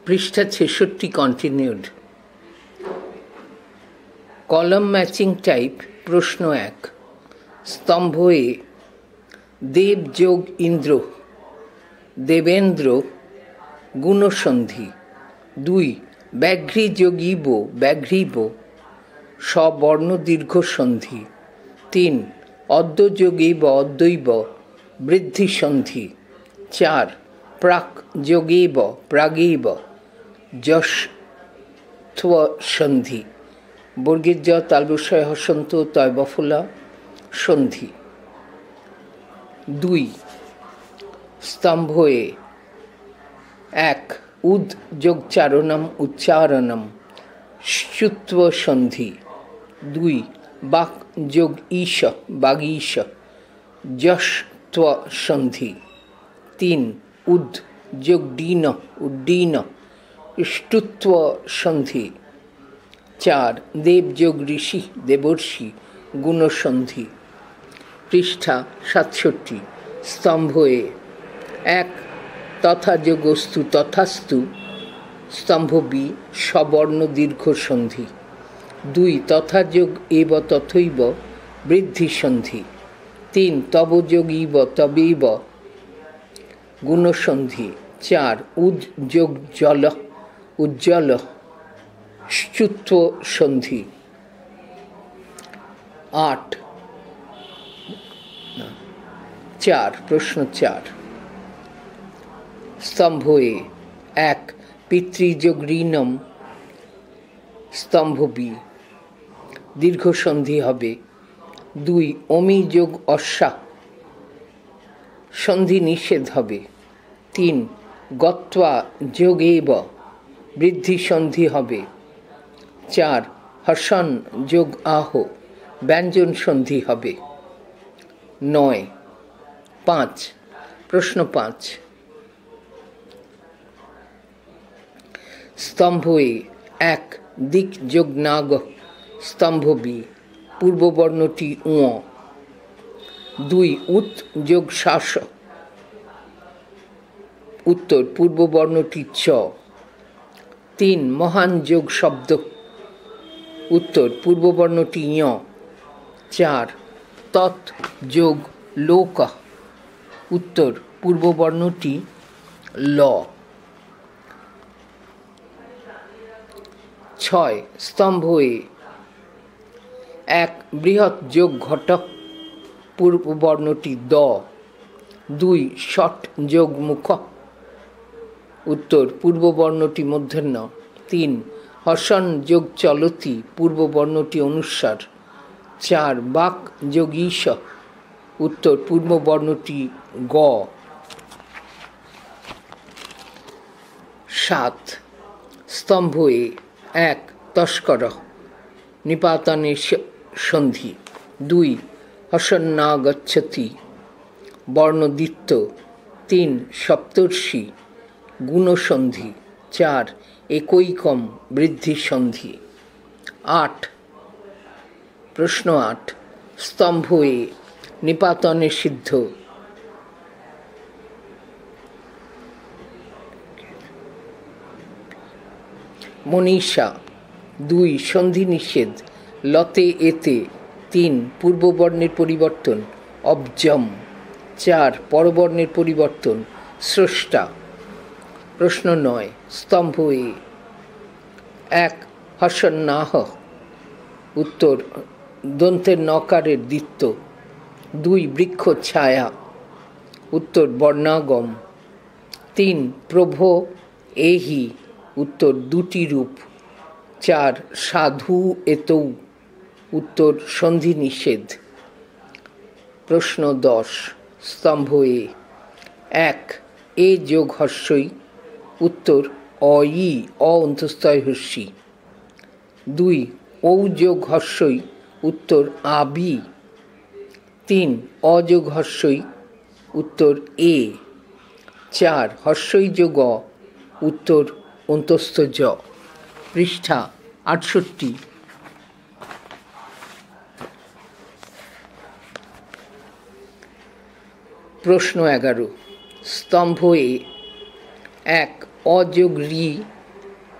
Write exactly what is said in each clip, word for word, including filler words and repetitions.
পৃষ্ঠা ছেষট্টি continued. Column matching type. প্রশ্ন এক। স্তম্ভ এ দেব যোগ ইন্দ্র, দেবেন্দ্র গুণসন্ধি। দুই। ব্যাঘ্রী যোগ ইব, ব্যাঘ্রীব স্ববর্ণ দীর্ঘ সন্ধি। তিন। অদ্য যোগ ইব, অদ্বৈব বৃদ্ধি সন্ধি। চার। প্রাক যোগেব, প্রাগেব যশত্ব সন্ধি। বর্গীর জ তালবস্যয় হসন্ত তয় বফলা সন্ধি। দুই। স্তম্ভ এ এক। উদ যোগ চারণম, উচ্চারণম শ্চুত্ব সন্ধি। দুই। বাক যোগ ঈশ, বাগীশ যশত্ব সন্ধি। তিন। উদ যোগ ডীন, উড্ডীন ষ্টুত্ব সন্ধি। চার। দেব যোগ ঋষি, দেবর্ষি গুণসন্ধি। পৃষ্ঠা সাতষট্টি। স্তম্ভ এ এক। তথা যোগস্তু, তথাস্তু স্তম্ভ বি সবর্ণ দীর্ঘ সন্ধি। দুই। তথা যোগ এব, তথৈব বৃদ্ধি সন্ধি। তিন। তব যোগ ইব, তবেব গুণসন্ধি। চার। উদ যোগ জল, উজ্জ্বল শ্চুত্ব সন্ধি। আট। চার। প্রশ্ন চার। স্তম্ভ এ এক। পিতৃযোগ ঋণম, স্তম্ভ বি দীর্ঘ সন্ধি হবে। দুই। অমি যোগ অশ্বা, সন্ধি নিষেধ হবে। তিন। গত্বা যোগেব বৃদ্ধি সন্ধি হবে। চার। হসন যোগ আহ ব্যঞ্জন সন্ধি হবে। নয়। পাঁচ। প্রশ্ন পাঁচ। স্তম্ভ এ এক। দিক যোগ নাগ, স্তম্ভ বি পূর্ববর্ণটি উ। দুই। উত যোগ শ্বাস, উত্তর পূর্ববর্ণটি চ। তিন। মহান যোগ শব্দ, উত্তর পূর্ববর্ণটি ঞ। চার। তৎ যোগ লোক, উত্তর পূর্ববর্ণটি ল। ছয়। স্তম্ভ এ এক। বৃহৎ যোগ ঘট, পূর্ববর্ণটি দ। দুই। ষট যোগ মুখ, উত্তর পূর্ববর্ণটি মূর্ধন্য। তিন। হসন যোগ চলতি, পূর্ববর্ণটি অনুস্বার। চার। বাক যোগ ঈশ, উত্তর পূর্ববর্ণটি গ। সাত। স্তম্ভ এ এক। তস্কর নিপাতনে সন্ধি। দুই। হসন্না গচ্ছতি বর্ণদ্বিত্ব। তিন। সপ্তর্ষি গুণসন্ধি। চার। একৈকম বৃদ্ধি সন্ধি। আট। প্রশ্ন আট। স্তম্ভ এ নিপাতনে সিদ্ধ, মনীষা। দুই। সন্ধি নিষেধ লতে এতে। তিন। পূর্ববর্ণের পরিবর্তন অব্জম। চার। পরবর্ণের পরিবর্তন স্রষ্টা। প্রশ্ন নয়। স্তম্ভ এ এক। হসন্নাহ, উত্তর দন্তের নকারের দ্বিত্ব। দুই। বৃক্ষ ছায়া, উত্তর বর্ণাগম। তিন। প্রভ এহি, উত্তর দুটি রূপ। চার। সাধু এতৌ, উত্তর সন্ধি নিষেধ। প্রশ্ন দশ। স্তম্ভ এ এক। এ যোগ হস্যই, উত্তর অয়ি অ অন্তস্থয় হস্যি। দুই। ঔ যোগ হস্যই, উত্তর আবি। তিন। অযোগ হস্যই, উত্তর এ। চার। হস্যই যোগ অ, উত্তর অন্তস্থ জ। পৃষ্ঠা আটষট্টি। প্রশ্ন এগারো। স্তম্ভ এ এক। অযোগ রি,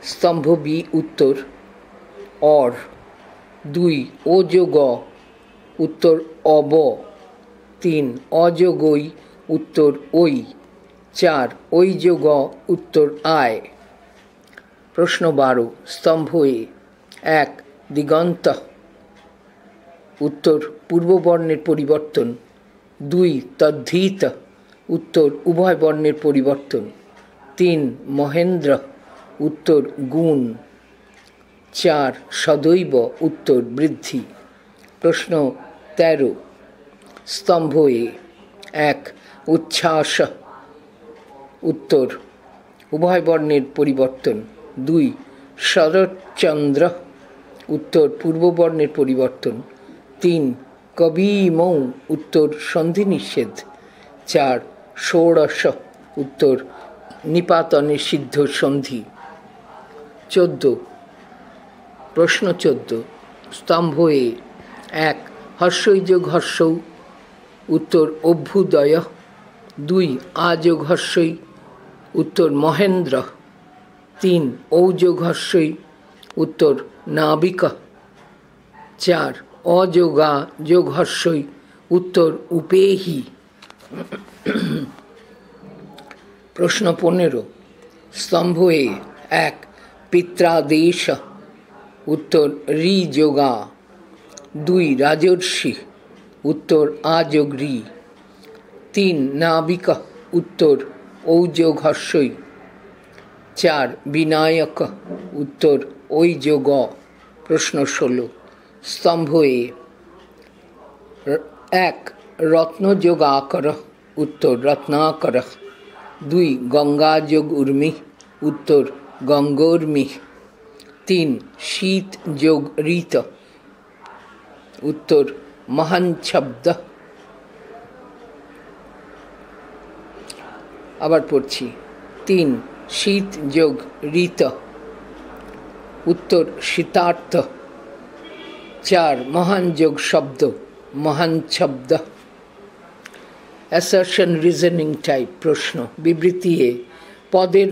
স্তম্ভ বি উত্তর অর। দুই ও যোগ অ উত্তর অব। তিন অযোগ ঐ উত্তর ওই। চার ওই যোগ অ উত্তর আয়। প্রশ্ন বারো স্তম্ভ এ এক দিগন্ত উত্তর পূর্ব বর্ণের পরিবর্তন। দুই তদ্ধিত উত্তর উভয় বর্ণের পরিবর্তন। তিন মহেন্দ্র উত্তর গুণ। চার সদৈব উত্তর বৃদ্ধি। প্রশ্ন তেরো স্তম্ভ এ এক উচ্ছ্বাস উত্তর উভয় বর্ণের পরিবর্তন। দুই শরৎচন্দ্র উত্তর পূর্ব বর্ণের পরিবর্তন। তিন কবিমৌ উত্তর সন্ধি নিষেধ। চার ষোড়শ উত্তর নিপাতনে সিদ্ধ সন্ধি। চোদ্দ প্রশ্ন চোদ্দ স্তম্ভ এ এক হর্ষই যোগ হর্ষৌ উত্তর অভ্যুদয়। দুই আযোগ হর্ষই উত্তর মহেন্দ্র। তিন ঔযোগ হর্ষই উত্তর নাবিক। চার অযোগা যোগ হর্ষই উত্তর উপেহি। প্রশ্ন পনেরো স্তম্ভ এ এক পিত্রাদেশ উত্তর রি যোগা। দুই রাজর্ষি উত্তর আযোগ রি। তিন নাবিক উত্তর ঔযোগ হর্ষই। চার বিনায়ক উত্তর ওই যোগ। প্রশ্ন ষোলো স্তম্ভ এ এক রত্নযোগাকর উত্তর রত্নাকর। দুই গঙ্গা যোগ উর্মি উত্তর গঙ্গোর্মি। তিন শীত যোগ ঋত উত্তর মহানশব্দ। আবার পড়ছি তিন শীত যোগ ঋত উত্তর শীতার্থ। চার মহান যোগ শব্দ মহান শব্দ। অ্যাসারশন রিজনিং টাইপ প্রশ্ন বিবৃতি এ পদের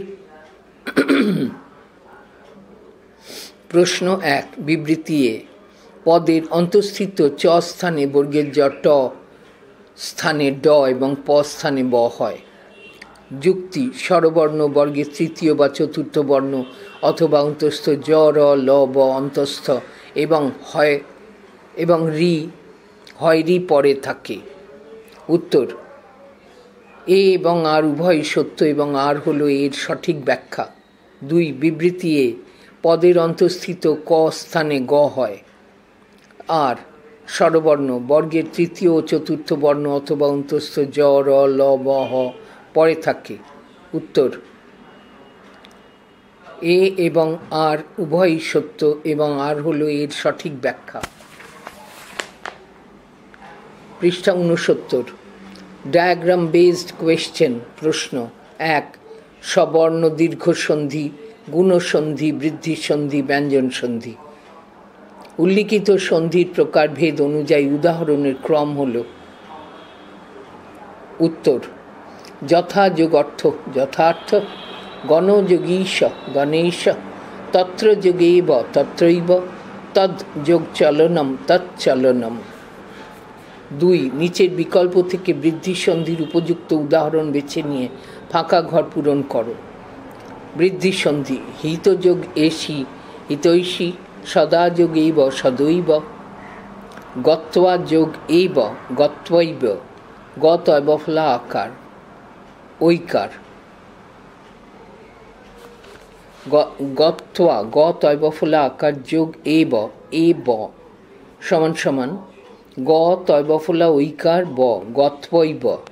প্রশ্ন এক বিবৃতি এ পদের অন্তঃস্থিত চ স্থানে বর্গের জ ট স্থানে ড এবং প স্থানে ব হয়। যুক্তি স্বরবর্ণ বর্গের তৃতীয় বা চতুর্থ বর্ণ অথবা অন্তস্থ জ র ল ব অন্তস্থ এবং হয় এবং রি হয় রি পরে থাকে। উত্তর এ এবং আর উভয়ই সত্য এবং আর হলো এর সঠিক ব্যাখ্যা। দুই বিবৃতি এ পদের অন্তঃস্থিত ক স্থানে গ হয়। আর স্বরবর্ণ বর্গের তৃতীয় ও চতুর্থ বর্ণ অথবা অন্তস্থ জ র ল ব হ পরে থাকে। উত্তর এ এবং আর উভয়ই সত্য এবং আর হলো এর সঠিক ব্যাখ্যা। পৃষ্ঠা ঊনসত্তর ডায়াগ্রাম বেসড কোয়েশ্চেন প্রশ্ন এক সবর্ণ দীর্ঘ সন্ধি গুণসন্ধি বৃদ্ধি সন্ধি ব্যঞ্জন সন্ধি। উল্লিখিত সন্ধির প্রকারভেদ অনুযায়ী উদাহরণের ক্রম হল। উত্তর যথাযোগ অর্থ যথার্থ, গণযোগীশ গণেশ, তত্র যোগেব তত্রৈব, তদ যোগ চলনম তৎচলনম। দুই নিচের বিকল্প থেকে বৃদ্ধি সন্ধির উপযুক্ত উদাহরণ বেছে নিয়ে ফাঁকা ঘর পূরণ করো। বৃদ্ধি সন্ধি হিতযোগ এসি হিতৈষী, সদা যোগ এইব সদৈব, গত্বা যোগ এইব গত্বৈব, গত বফলা আকার ঐকার, গত্বা গত বফলা আকার যোগ এব এ ব সমান সমান গ তয় বফলা ঐকার ব গত্বৈব